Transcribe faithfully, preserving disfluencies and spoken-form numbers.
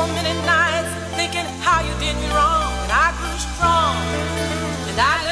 so many nights thinking how you did me wrong, and I grew strong, and I